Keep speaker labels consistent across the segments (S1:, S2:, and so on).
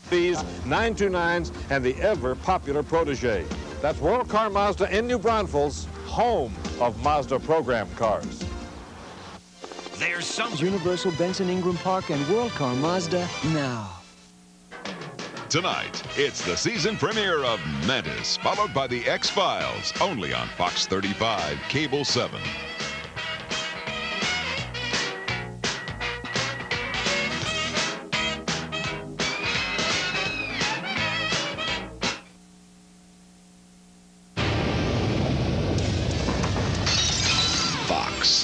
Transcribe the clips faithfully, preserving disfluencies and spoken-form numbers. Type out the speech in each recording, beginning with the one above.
S1: These nine two nines and the ever-popular Protégé. That's World Car Mazda in New Braunfels, home of Mazda program cars.
S2: There's some
S3: Universal Benson Ingram Park and World Car Mazda now.
S4: Tonight, it's the season premiere of M A N T I S, followed by the X-Files, only on Fox thirty-five, Cable seven. Fox.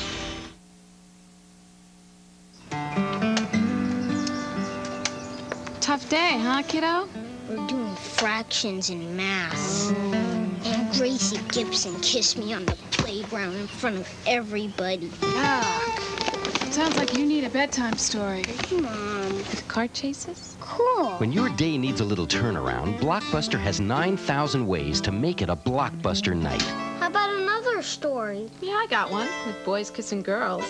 S5: Tough day, huh, kiddo?
S6: We're doing fractions in math. And Gracie Gibson kissed me on the playground in front of everybody.
S5: Yuck. Sounds like you need a bedtime story.
S6: Mom.
S5: With car chases?
S6: Cool.
S7: When your day needs a little turnaround, Blockbuster has nine thousand ways to make it a Blockbuster night.
S6: How about another story?
S5: Yeah, I got one. With boys kissing girls.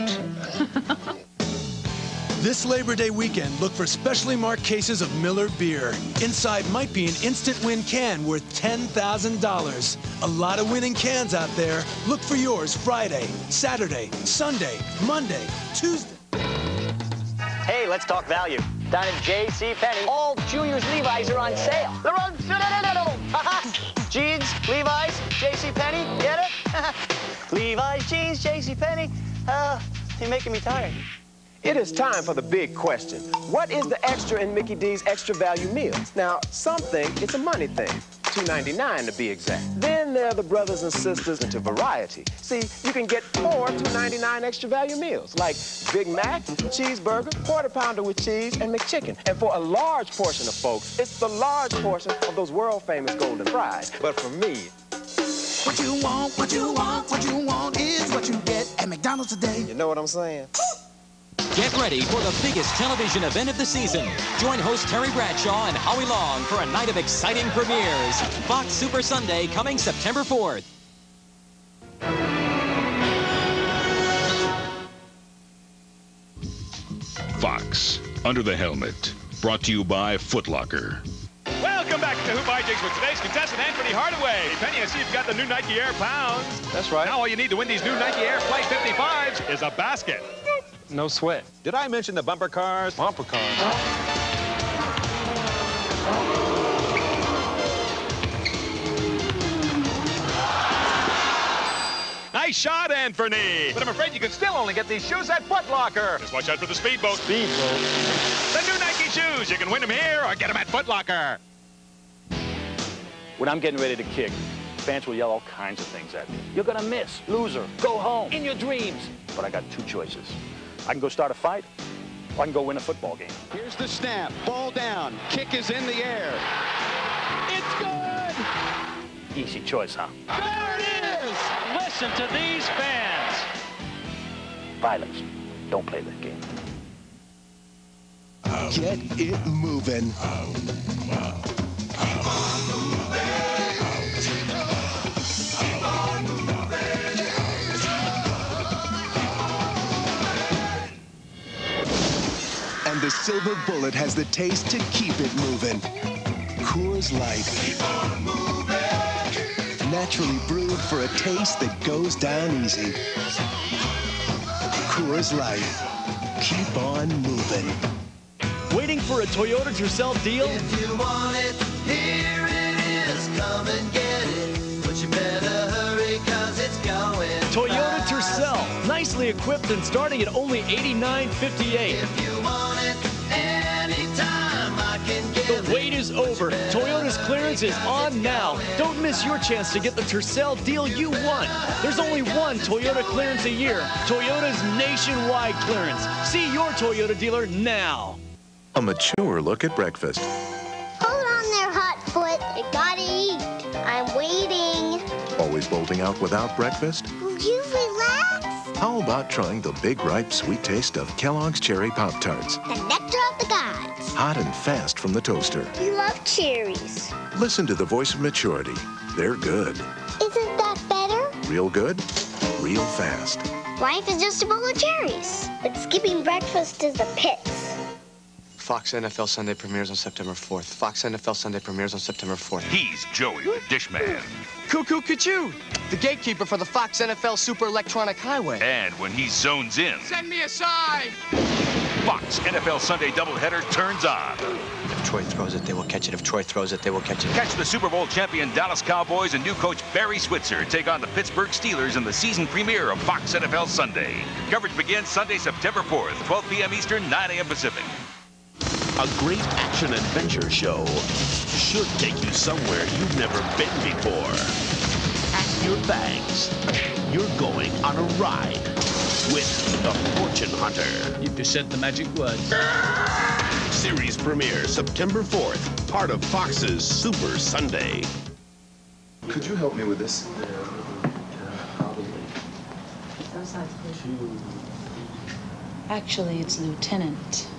S8: This Labor Day weekend, look for specially marked cases of Miller beer. Inside might be an instant win can worth ten thousand dollars. A lot of winning cans out there. Look for yours Friday, Saturday, Sunday, Monday, Tuesday.
S9: Hey, let's talk value. Down at J C Penney, all juniors Levi's are on sale. They're on sale. Jeans, Levi's, J C Penney, get it? Levi's jeans, J C Penney. Uh, you're making me tired.
S10: It is time for the big question. What is the extra in Mickey D's Extra Value Meals? Now, some think it's a money thing, two ninety-nine to be exact. Then there are the brothers and sisters into variety. See, you can get four two ninety-nine Extra Value Meals, like Big Mac, cheeseburger, quarter pounder with cheese, and McChicken. And for a large portion of folks, it's the large portion of those world-famous golden fries. But for me,
S11: what you want, what you want, what you want is what you get at McDonald's today.
S10: You know what I'm saying?
S12: Get ready for the biggest television event of the season. Join host Terry Bradshaw and Howie Long for a night of exciting premieres. Fox Super Sunday coming September fourth.
S4: Fox, Under the Helmet, brought to you by Foot Locker.
S13: Welcome back to Hoop Hijinks with today's contestant, Anthony Hardaway. Penny, I see you've got the new Nike Air Pounds.
S1: That's right.
S13: Now all you need to win these new Nike Air Flight fifty-fives is a basket.
S1: No sweat.
S13: Did I mention the bumper cars?
S1: Bumper cars.
S13: Nice shot, Anthony. But I'm afraid you can still only get these shoes at Foot Locker. Just watch out for the speedboat.
S1: Speedboat.
S13: The new Nike shoes. You can win them here or get them at Foot Locker.
S9: When I'm getting ready to kick, fans will yell all kinds of things at me. You're gonna miss, loser, go home, in your dreams. But I got two choices. I can go start a fight, or I can go win a football game.
S14: Here's the snap, ball down, kick is in the air. It's good!
S9: Easy choice, huh?
S14: There it is! Listen to these fans.
S9: Violence. Don't play that game.
S15: Get it moving. And the silver bullet has the taste to keep it moving. Coors Light. Keep on moving. Naturally brewed for a taste that goes down easy. Coors Light. Keep on moving.
S16: Waiting for a Toyota Tercel deal?
S17: If you want it, here it is. Come and get it. But you better hurry, cause it's going
S16: Toyota
S17: fast.
S16: Tercel. Nicely equipped and starting at only eighty-nine fifty-eight.
S17: If you want it, anytime I can get
S16: The wait is over. Toyota's clearance is on now. Don't miss your chance to get the Tercel deal you want. There's only one Toyota clearance a year. Toyota's nationwide clearance. See your Toyota dealer now.
S18: A mature look at breakfast.
S6: Hold on there, Hotfoot. You gotta eat. I'm waiting.
S18: Always bolting out without breakfast?
S6: Will you relax?
S18: How about trying the big, ripe, sweet taste of Kellogg's Cherry Pop-Tarts?
S6: The nectar of the gods.
S18: Hot and fast from the toaster.
S6: You love cherries.
S18: Listen to the voice of maturity. They're good.
S6: Isn't that better?
S18: Real good, real fast.
S6: Life is just a bowl of cherries. But skipping breakfast is the pits.
S19: Fox N F L Sunday premieres on September fourth. Fox N F L Sunday premieres on September fourth.
S2: He's Joey the Dish Man.
S19: Cuckoo Cuckoo, the gatekeeper for the Fox N F L Super Electronic Highway.
S2: And when he zones in,
S11: Send me aside!
S2: Fox N F L Sunday doubleheader turns on.
S19: If Troy throws it, they will catch it. If Troy throws it, they will catch it.
S2: Catch the Super Bowl champion Dallas Cowboys and new coach Barry Switzer take on the Pittsburgh Steelers in the season premiere of Fox N F L Sunday. Coverage begins Sunday, September fourth, twelve p m Eastern, nine a m Pacific.
S20: A great action-adventure show should take you somewhere you've never been before. Pack your bags. You're going on a ride with the Fortune Hunter.
S16: You've just said the magic word.
S20: Series premiere September fourth, part of Fox's Super Sunday.
S21: Could you help me with this?
S22: Actually, it's Lieutenant.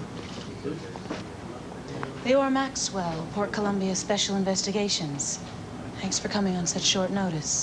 S22: Leora Maxwell, Port Columbia Special Investigations. Thanks for coming on such short notice.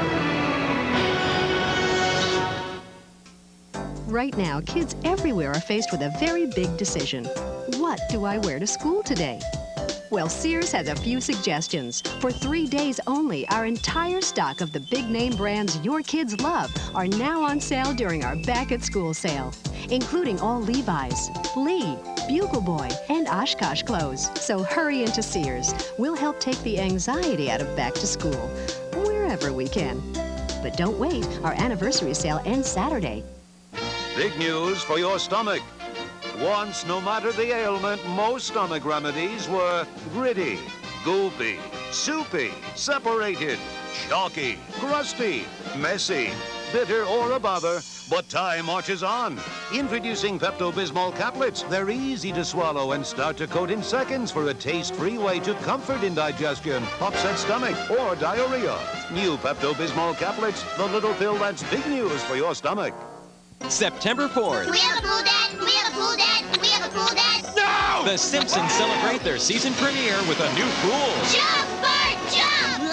S23: Right now, kids everywhere are faced with a very big decision. What do I wear to school today? Well, Sears has a few suggestions. For three days only, our entire stock of the big-name brands your kids love are now on sale during our back-at-school sale, including all Levi's, Lee, Bugle Boy, and Oshkosh clothes. So hurry into Sears. We'll help take the anxiety out of back to school, wherever we can. But don't wait. Our anniversary sale ends Saturday.
S24: Big news for your stomach. Once, no matter the ailment, most stomach remedies were gritty, goopy, soupy, separated, chalky, crusty, messy, bitter, or a bother. But time marches on. Introducing Pepto-Bismol caplets. They're easy to swallow and start to coat in seconds for a taste-free way to comfort indigestion, upset stomach, or diarrhea. New Pepto-Bismol caplets, the little pill that's big news for your stomach.
S12: September fourth.
S6: We have a pool, Dad. We have a pool, Dad. We have a pool, Dad.
S12: No! The Simpsons celebrate their season premiere with a new pool.
S6: Jump, Bart, jump!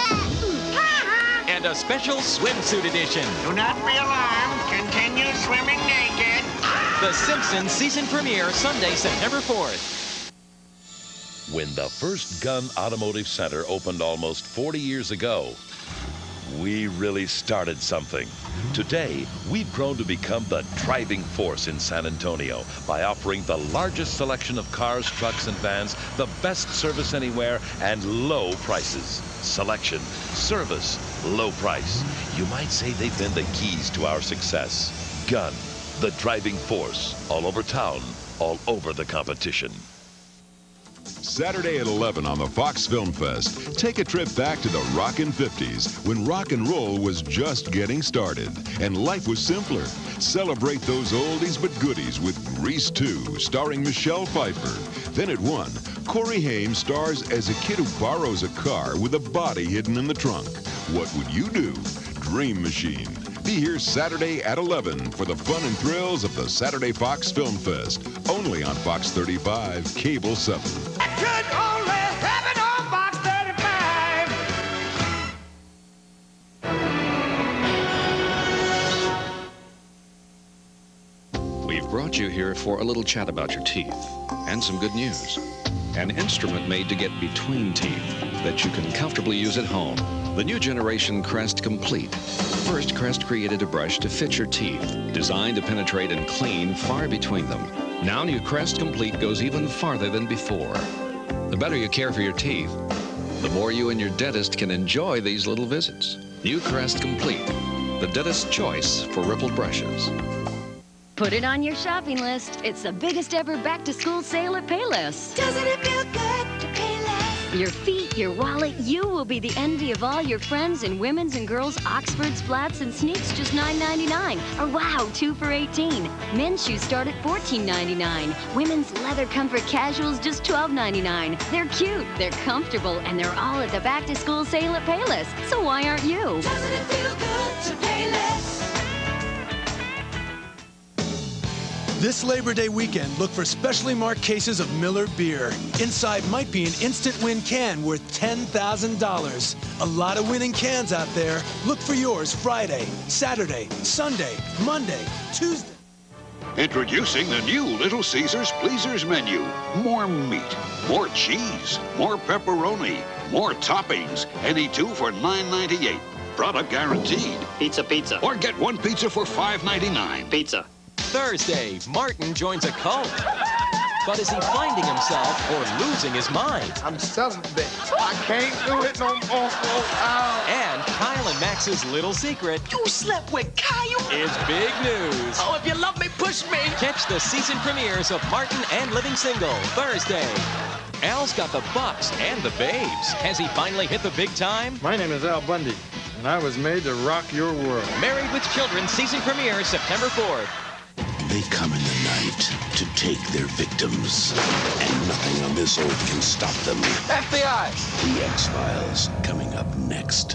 S12: And a special swimsuit edition.
S11: Do not be alarmed. Continue swimming naked.
S12: The Simpsons season premiere Sunday, September fourth.
S25: When the first Gun Automotive Center opened almost forty years ago, we really started something. Today, we've grown to become the driving force in San Antonio by offering the largest selection of cars, trucks, and vans, the best service anywhere, and low prices. Selection, service, low price. You might say they've been the keys to our success. Gun, the driving force, all over town, all over the competition.
S4: Saturday at eleven on the Fox Film Fest, take a trip back to the rockin' fifties when rock and roll was just getting started and life was simpler. Celebrate those oldies but goodies with Grease two, starring Michelle Pfeiffer. Then at one, Corey Haim stars as a kid who borrows a car with a body hidden in the trunk. What would you do? Dream Machine. Be here Saturday at eleven for the fun and thrills of the Saturday Fox Film Fest, only on Fox thirty-five, Cable seven.
S11: Could only happen on Fox thirty-five.
S26: We've brought you here for a little chat about your teeth and some good news. An instrument made to get between teeth that you can comfortably use at home. The new generation Crest Complete. First, Crest created a brush to fit your teeth, designed to penetrate and clean far between them. Now new Crest Complete goes even farther than before. The better you care for your teeth, the more you and your dentist can enjoy these little visits. New Crest Complete, the dentist's choice for rippled brushes.
S27: Put it on your shopping list. It's the biggest ever back-to-school sale at Payless. Doesn't it feel good to pay less? Your feet, your wallet, you will be the envy of all your friends in women's and girls' Oxfords, flats, and sneaks, just nine ninety-nine. Or wow, two for eighteen. Men's shoes start at fourteen ninety-nine. Women's leather comfort casuals, just twelve ninety-nine. They're cute, they're comfortable, and they're all at the back-to-school sale at Payless. So why aren't you? Doesn't it feel good to pay less?
S8: This Labor Day weekend, look for specially marked cases of Miller beer. Inside might be an instant win can worth ten thousand dollars. A lot of winning cans out there. Look for yours Friday, Saturday, Sunday, Monday, Tuesday.
S1: Introducing the new Little Caesars Pleasers menu. More meat, more cheese, more pepperoni, more toppings. Any two for nine ninety-eight. Product guaranteed.
S9: Pizza, pizza.
S1: Or get one pizza for five ninety-nine.
S9: Pizza.
S12: Thursday, Martin joins a cult. But is he finding himself or losing his mind?
S3: I'm celibate. I can't do it no more. Oh.
S12: And Kyle and Max's little secret.
S11: You slept with Kyle?
S12: Is big news.
S11: Oh, if you love me, push me.
S12: Catch the season premieres of Martin and Living Single Thursday. Al's got the bucks and the babes. Has he finally hit the big time?
S3: My name is Al Bundy, and I was made to rock your world.
S12: Married with Children season premiere September fourth.
S20: They come in the night to take their victims, and nothing on this earth can stop them.
S3: F B I!
S20: The X-Files, coming up next.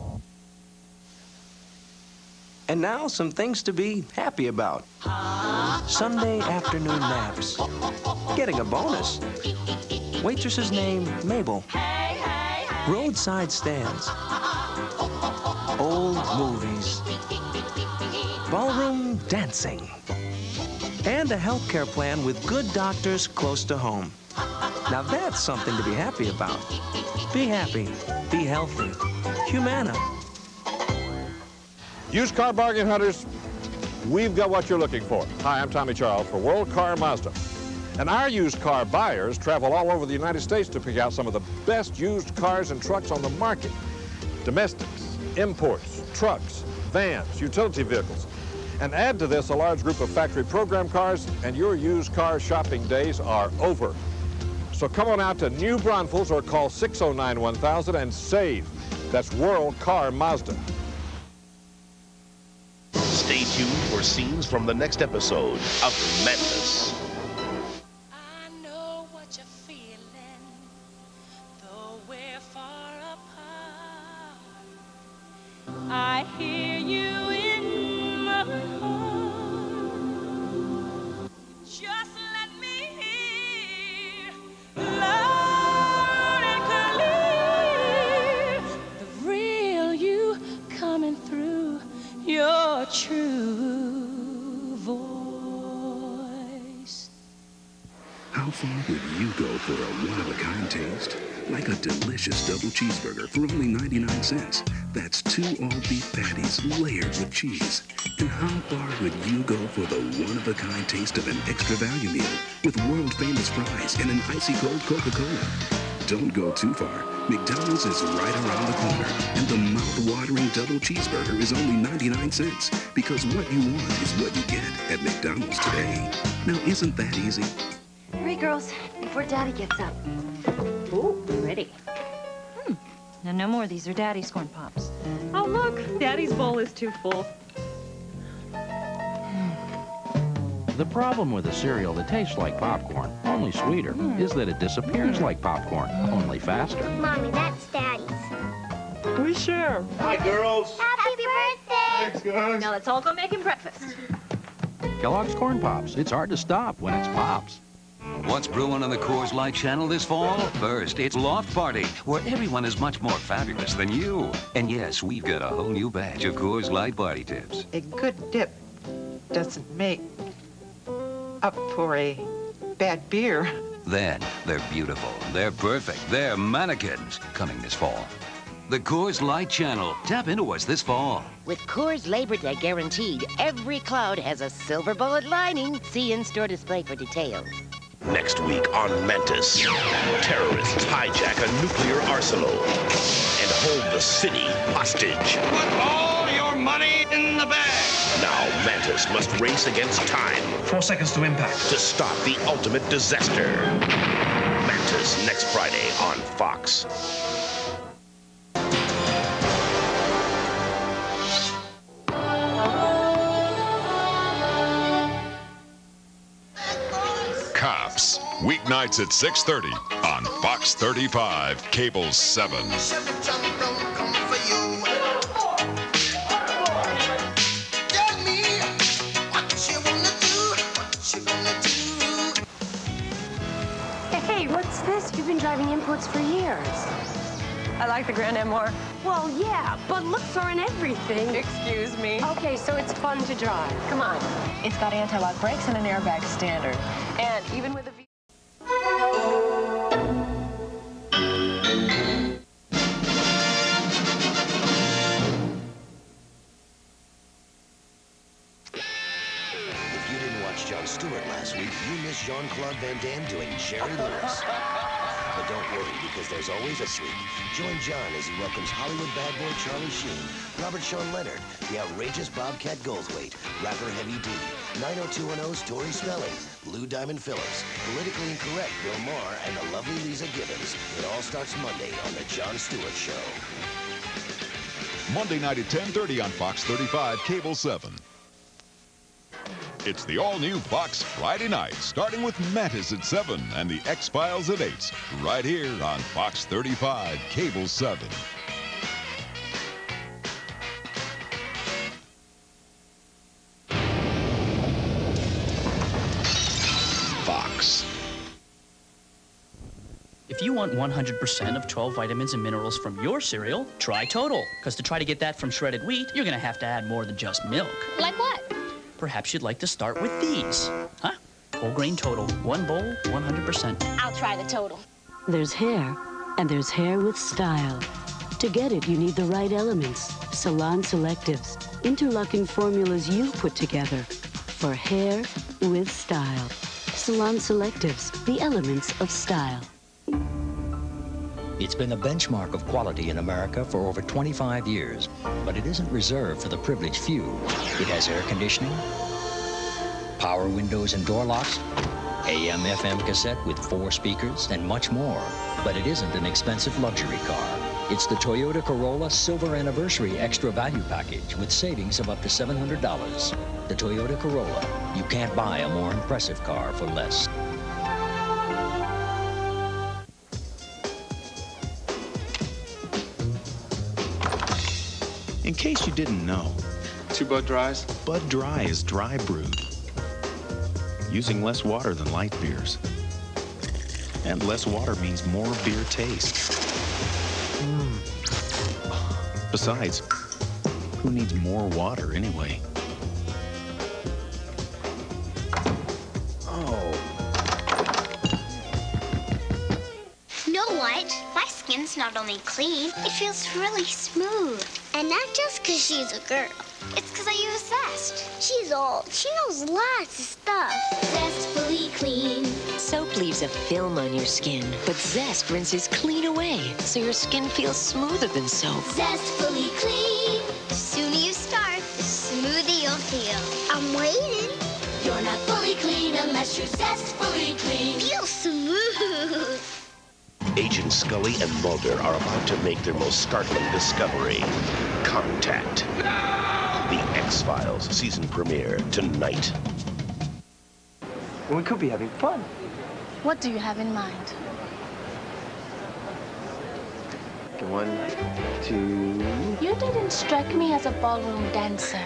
S5: And now, some things to be happy about. Sunday afternoon naps. Getting a bonus. Waitress's name, Mabel. Roadside stands. Old movies. Ballroom dancing. And a healthcare plan with good doctors close to home. Now that's something to be happy about. Be happy. Be healthy. Humana.
S7: Used car bargain hunters, we've got what you're looking for. Hi, I'm Tommy Charles for World Car Mazda. And our used car buyers travel all over the United States to pick out some of the best used cars and trucks on the market. Domestics, imports, trucks, vans, utility vehicles. And add to this a large group of factory program cars, and your used car shopping days are over. So come on out to New Braunfels or call six oh nine, one thousand and save. That's World Car Mazda.
S20: Stay tuned for scenes from the next episode of M A N T I S.
S22: I know what you're feeling, though we're far apart. I hear you in my heart. Just let me hear loud and clear the real you coming through your true voice.
S10: How far would you go for a one-of-a-kind taste? Like a delicious double cheeseburger for only ninety-nine cents. That's two all-beef patties layered with cheese. And how far would you go for the one-of-a-kind taste of an extra value meal with world-famous fries and an icy cold Coca-Cola? Don't go too far. McDonald's is right around the corner, and the mouth-watering double cheeseburger is only ninety-nine cents, because what you want is what you get at McDonald's today. Now, isn't that easy?
S13: Hurry, girls, before Daddy gets up. Ooh, ready.
S14: Hmm. Now, no more. These are Daddy's corn pops.
S28: Oh, look. Daddy's bowl is too full.
S29: The problem with a cereal that tastes like popcorn, only sweeter, mm. is that it disappears mm. like popcorn, only faster.
S6: Mommy, that's Daddy's.
S28: We share.
S7: Hi, girls.
S6: Happy birthday.
S7: Thanks, guys.
S28: Now let's all go make him breakfast.
S29: Kellogg's Corn Pops. It's hard to stop when it's Pops.
S2: What's brewing on the Coors Light channel this fall? First, it's Loft Party, where everyone is much more fabulous than you. And yes, we've got a whole new batch of Coors Light party tips.
S30: A good dip doesn't make up for a bad beer.
S2: Then, they're beautiful, they're perfect, they're mannequins, coming this fall. The Coors Light channel. Tap into us this fall.
S31: With Coors Labor Day guaranteed, every cloud has a silver bullet lining. See in-store display for details.
S20: Next week on M A N T I S, terrorists hijack a nuclear arsenal and hold the city hostage.
S32: Put all your money in the bag.
S20: Now M A N T I S must race against time.
S32: Four seconds to impact.
S20: To stop the ultimate disaster. M A N T I S next Friday on Fox.
S4: Cops, weeknights at six thirty on Fox thirty-five, Cable seven.
S13: Hey, what's this? You've been driving imports for years.
S28: I like the Grand Am more.
S8: Well, yeah, but looks are in everything.
S28: Excuse me.
S8: Okay, so it's fun to drive. Come on.
S28: It's got anti-lock brakes and an airbag standard. And even with a...
S15: If you didn't watch Jon Stewart last week, you missed Jean-Claude Van Damme doing Jerry Lewis. But don't worry, because there's always this week. Join John as he welcomes Hollywood bad boy Charlie Sheen, Robert Sean Leonard, the outrageous Bobcat Goldthwait, rapper Heavy D, nine oh two one oh's Tori Spelling, Lou Diamond Phillips, politically incorrect Bill Maher, and the lovely Lisa Gibbons. It all starts Monday on The Jon Stewart Show.
S4: Monday night at ten thirty on Fox thirty-five, Cable seven. It's the all-new Fox Friday night, starting with M A N T I S at seven and the X-Files at eight, right here on Fox thirty-five, Cable seven. Fox.
S16: If you want one hundred percent of twelve vitamins and minerals from your cereal, try Total. Because to try to get that from shredded wheat, you're going to have to add more than just milk.
S6: Like what?
S16: Perhaps you'd like to start with these. Huh? Whole grain Total. One bowl, one hundred percent.
S6: I'll try the Total.
S17: There's hair, and there's hair with style. To get it, you need the right elements. Salon Selectives. Interlocking formulas you put together for hair with style. Salon Selectives, the elements of style.
S18: It's been a benchmark of quality in America for over twenty-five years, but it isn't reserved for the privileged few. It has air conditioning, power windows and door locks, A M F M cassette with four speakers, and much more. But it isn't an expensive luxury car. It's the Toyota Corolla Silver Anniversary Extra Value Package with savings of up to seven hundred dollars. The Toyota Corolla. You can't buy a more impressive car for less.
S19: In case you didn't know,
S3: Two Bud Dries?
S19: Bud Dry is dry brewed, using less water than light beers. And less water means more beer taste. Mm. Besides, who needs more water anyway?
S3: Oh.
S6: You know what? My skin's not only clean, it feels really smooth. And not just because she's a girl. It's because I use Zest. She's old. She knows lots of stuff. Zestfully clean.
S21: Soap leaves a film on your skin, but Zest rinses clean away, so your skin feels smoother than soap.
S6: Zestfully clean. The sooner you start, the smoother you'll feel. I'm waiting. You're not fully clean unless you're zestfully clean. Feel smooth.
S20: Agent Scully and Mulder are about to make their most startling discovery. Contact. The X-Files season premiere tonight.
S23: We could be having fun.
S24: What do you have in mind?
S23: One, two...
S24: You didn't strike me as a ballroom dancer.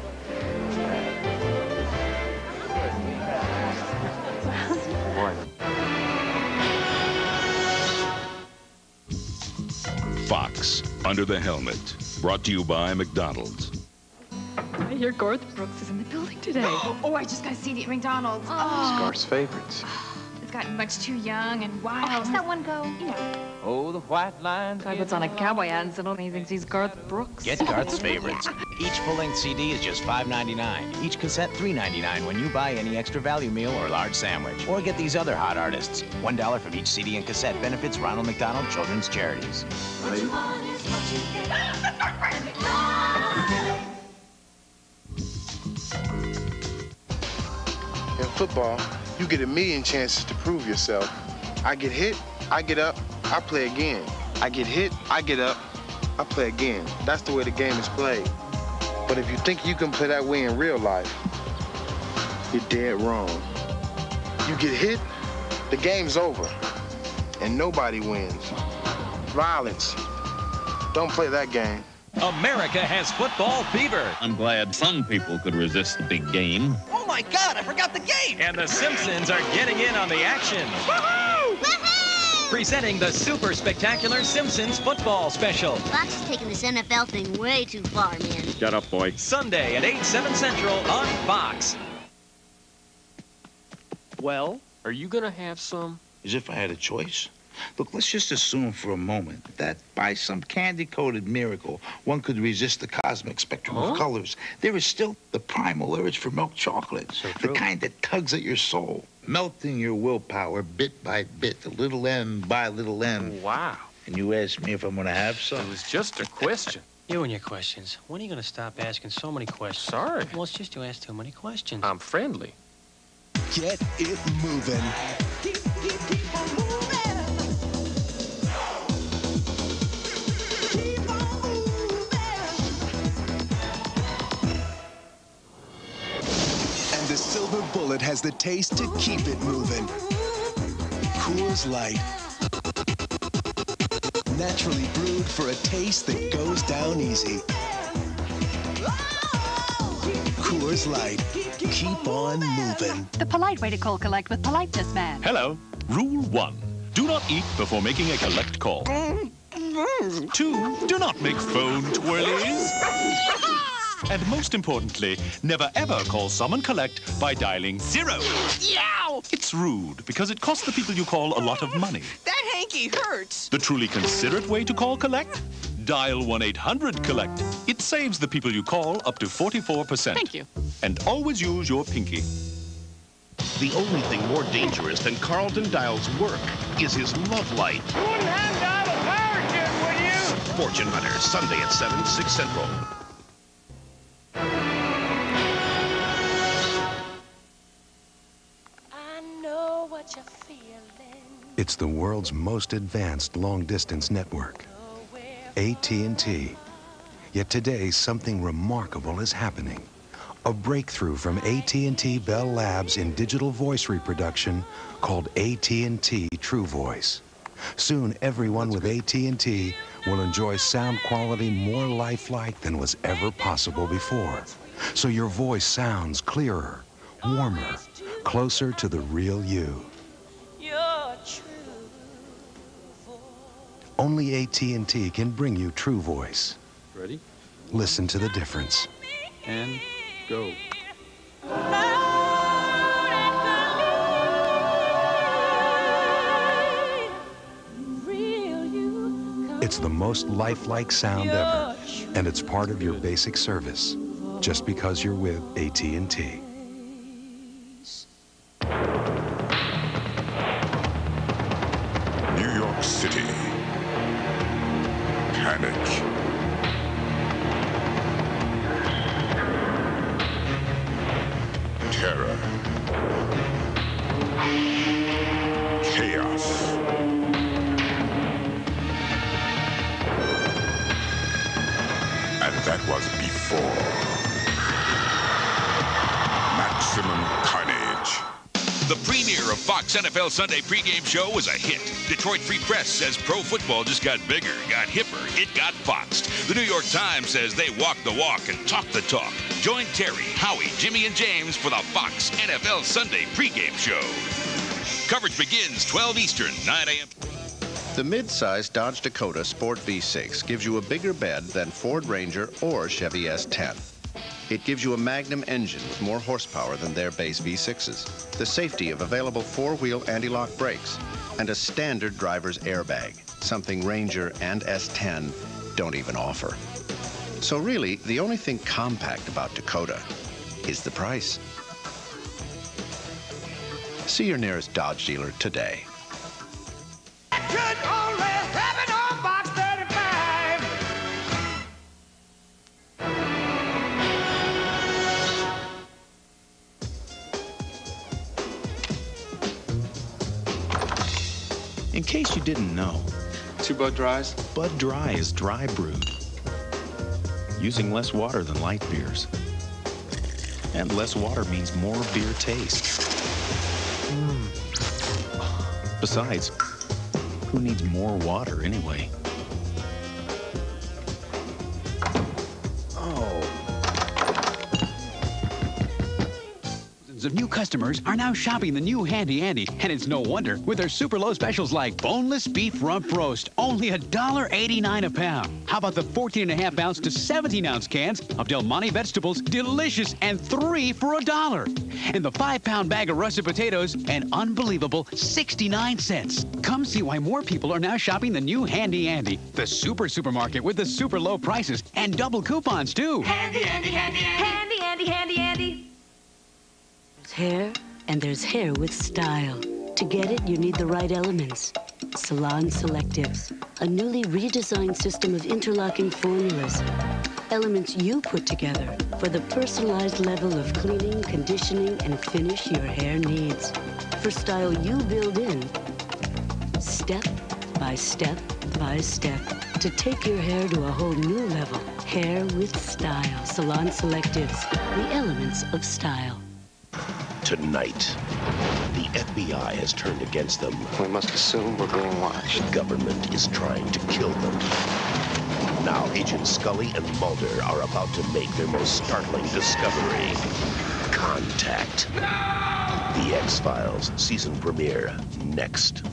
S23: One.
S2: Fox, Under the Helmet. Brought to you by McDonald's.
S28: I hear Garth Brooks is in the building today.
S25: Oh, I just got a C D at McDonald's. Oh.
S23: Scar's favorites.
S25: It's gotten much too young and wild.
S24: Oh, how's that one go?
S25: You know.
S23: Oh, the white line.
S28: Guy puts on a cowboy hat and suddenly he thinks he's Garth Brooks.
S26: Get Garth's favorites. Each full-length C D is just five ninety-nine. Each cassette three ninety-nine when you buy any extra value meal or large sandwich. Or get these other hot artists. One dollar from each C D and cassette benefits Ronald McDonald Children's Charities.
S24: What you want is what you get.
S3: In football, you get a million chances to prove yourself. I get hit, I get up, I play again. I get hit, I get up, I play again. That's the way the game is played. But if you think you can play that way in real life, you're dead wrong. You get hit, the game's over, and nobody wins. Violence. Don't play that game.
S12: America has football fever.
S27: I'm glad some people could resist the big game.
S12: Oh my God, I forgot the game. And the Simpsons are getting in on the action. Woohoo! Woohoo! presenting the super spectacular Simpsons football special.
S1: Fox is taking this N F L thing way too far, man.
S27: Shut up, boy.
S12: Sunday at eight, seven Central on Fox.
S5: Well, are you gonna have some?
S7: As if I had a choice. Look, let's just assume for a moment that by some candy-coated miracle, one could resist the cosmic spectrum
S5: huh?
S7: of colors. There is still the primal urge for milk chocolate,
S5: so
S7: the kind that tugs at your soul, melting your willpower bit by bit, little M by little M.
S5: Wow.
S7: And you ask me if I'm gonna have some?
S5: It was just a question.
S9: You and your questions. When are you gonna stop asking so many questions?
S5: Sorry.
S9: Well, it's just you ask too many questions.
S5: I'm friendly.
S10: Get it moving. Keep, keep, keep on moving. Keep on moving. And the silver bullet has the taste to keep it moving. Coors Light. Naturally brewed for a taste that goes down easy. Coors Light. Keep on moving.
S11: The polite way to call collect with Politeness Man.
S14: Hello. Rule one. Do not eat before making a collect call. Two. Do not make phone twirlies. And most importantly, never ever call Summon Collect by dialing zero.
S22: Yow!
S14: It's rude because it costs the people you call a lot of money.
S22: That hanky hurts.
S14: The truly considerate way to call Collect? Dial one eight hundred collect. It saves the people you call up to forty-four percent.
S22: Thank you.
S14: And always use your pinky.
S20: The only thing more dangerous than Carlton Dial's work is his love light.
S22: You wouldn't hand out a parachute, would you?
S20: Fortune Hunter, Sunday at seven, six Central.
S14: I know what you're feeling.
S29: It's the world's most advanced long-distance network, A T and T. Yet today, something remarkable is happening. A breakthrough from A T and T Bell Labs in digital voice reproduction called A T and T True Voice. Soon, everyone with A T and T will enjoy sound quality more lifelike than was ever possible before. So your voice sounds clearer, warmer, closer to the real you. Only A T and T can bring you True Voice.
S5: Ready?
S29: Listen to the difference.
S5: And go.
S29: It's the most lifelike sound ever, and it's part of your basic service, just because you're with A T and T.
S30: New York City. Panic. Terror. Chaos. And that was before. Maximum carnage.
S2: The premiere of Fox N F L Sunday pregame show was a hit. Detroit Free Press says pro football just got bigger, got hipper, it got foxed. The New York Times says they walk the walk and talk the talk. Join Terry, Howie, Jimmy, and James for the Fox N F L Sunday pregame show. Coverage begins twelve Eastern, nine a m
S31: The mid-size Dodge Dakota Sport V six gives you a bigger bed than Ford Ranger or Chevy S ten. It gives you a Magnum engine with more horsepower than their base V sixes, the safety of available four-wheel anti-lock brakes, and a standard driver's airbag, something Ranger and S ten don't even offer. So really, the only thing compact about Dakota is the price. See your nearest Dodge dealer today.
S22: Should only have it on box thirty-five.
S19: In case you didn't know,
S23: two Bud Dries?
S19: Bud Dry is dry brewed, using less water than light beers. And less water means more beer taste. Mm. Besides, who needs more water anyway?
S23: Oh.
S4: Thousands of new customers are now shopping the new Handy Andy, and it's no wonder with their super low specials like boneless beef rump roast, only one dollar eighty-nine a pound. How about the fourteen and a half ounce to seventeen ounce cans of Del Monte vegetables, delicious, and three for a dollar. And the five pound bag of russet potatoes, an unbelievable sixty-nine cents. Come see why more people are now shopping the new Handy Andy, the super supermarket with the super low prices and double coupons too.
S24: Handy Andy, Handy Andy. Handy Andy, Handy Andy.
S6: There's hair, and there's hair with style. To get it, you need the right elements. Salon Selectives, a newly redesigned system of interlocking formulas. Elements you put together for the personalized level of cleaning, conditioning, and finish your hair needs. For style you build in, step by step by step, to take your hair to a whole new level. Hair with style. Salon Selectives, the elements of style.
S20: Tonight, the F B I has turned against them.
S3: We must assume we're being watched.
S20: The government is trying to kill them. Now, Agents Scully and Mulder are about to make their most startling discovery. Contact. The X-Files season premiere next.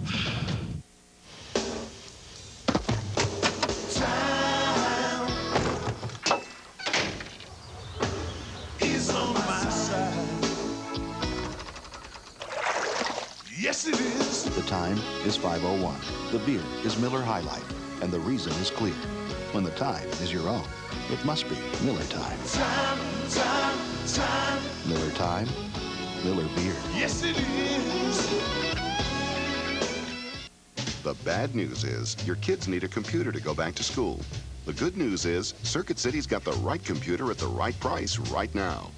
S8: Yes, it is. The time is five oh one. The beer is Miller High Life, and the reason is clear. When the time is your own, it must be Miller time.
S22: Time, time, time.
S8: Miller time, Miller beer.
S22: Yes, it is.
S13: The bad news is your kids need a computer to go back to school. The good news is Circuit City's got the right computer at the right price right now.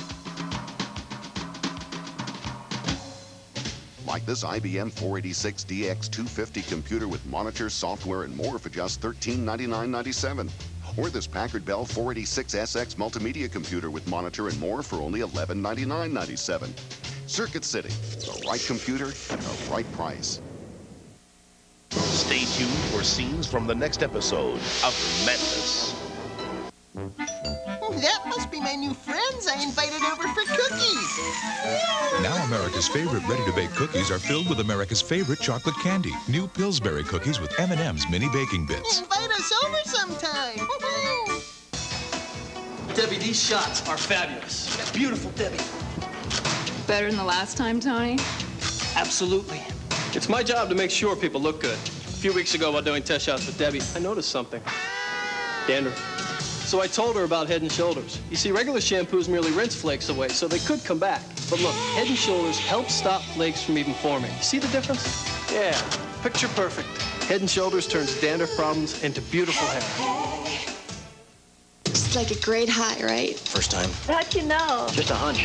S13: Like this I B M four eighty-six D X two fifty computer with monitor, software, and more for just thirteen ninety-nine ninety-seven. Or this Packard Bell four eighty-six S X multimedia computer with monitor and more for only eleven ninety-nine ninety-seven. Circuit City, the right computer at the right price.
S20: Stay tuned for scenes from the next episode of M A N T I S.
S15: That must be my new friends I invited over for cookies.
S16: Now America's favorite ready-to-bake cookies are filled with America's favorite chocolate candy. New Pillsbury cookies with M and M's mini baking bits.
S15: Invite us over sometime.
S17: Debbie, these shots are fabulous. Beautiful, Debbie.
S18: Better than the last time, Tony?
S17: Absolutely. It's my job to make sure people look good. A few weeks ago while doing test shots with Debbie, I noticed something. Dandruff. So I told her about Head and Shoulders. You see, regular shampoos merely rinse flakes away, so they could come back. But look, Head and Shoulders helps stop flakes from even forming. You see the difference? Yeah, picture perfect. Head and Shoulders turns dandruff problems into beautiful hair.
S21: It's like a great high, right?
S17: First time.
S21: How'd you know?
S17: Just a hunch.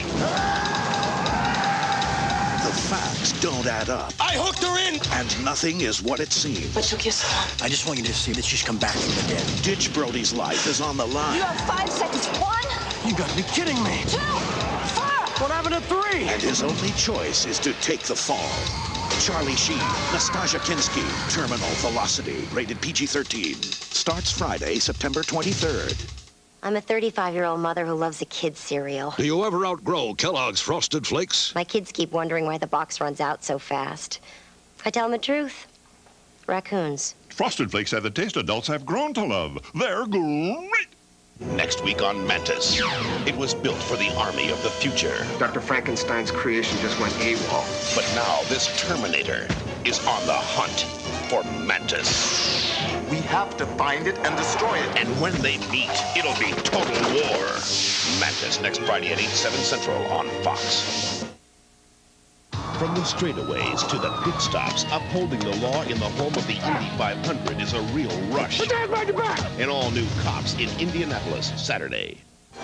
S20: The facts don't add up.
S17: I hooked her in!
S20: And nothing is what it seems.
S21: What took you so long?
S17: I just want you to see that she's come back from the dead.
S20: Ditch Brody's life is on the line.
S21: You have five seconds. One.
S17: You gotta be kidding me.
S21: Two. Four.
S17: What happened to three?
S20: And his only choice is to take the fall. Charlie Sheen, Nastasia Kinski, Terminal Velocity, rated P G thirteen. Starts Friday, September twenty-third.
S25: I'm a thirty-five-year-old mother who loves a kid's cereal.
S28: Do you ever outgrow Kellogg's Frosted Flakes?
S25: My kids keep wondering why the box runs out so fast. I tell them the truth. Raccoons.
S32: Frosted Flakes have the taste adults have grown to love. They're great!
S20: Next week on M A N T I S. It was built for the army of the future.
S3: Doctor Frankenstein's creation just went AWOL.
S20: But now this Terminator is on the hunt for M A N T I S.
S33: We have to find it and destroy it.
S20: And when they meet, it'll be total war. M A N T I S next Friday at eight, seven Central on Fox. From the straightaways to the pit stops, upholding the law in the home of the Indy five hundred is a real rush.
S22: Put that right back!
S20: An all-new Cops in Indianapolis, Saturday.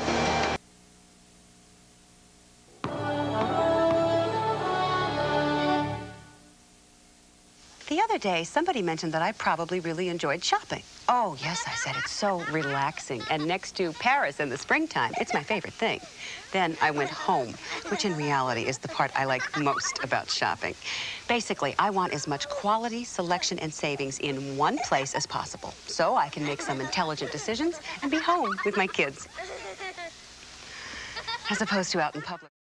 S11: The other day, somebody mentioned that I probably really enjoyed shopping. Oh, yes, I said, it's so relaxing. And next to Paris in the springtime, it's my favorite thing. Then I went home, which in reality is the part I like most about shopping. Basically, I want as much quality, selection, and savings in one place as possible, so I can make some intelligent decisions and be home with my kids, as opposed to out in public.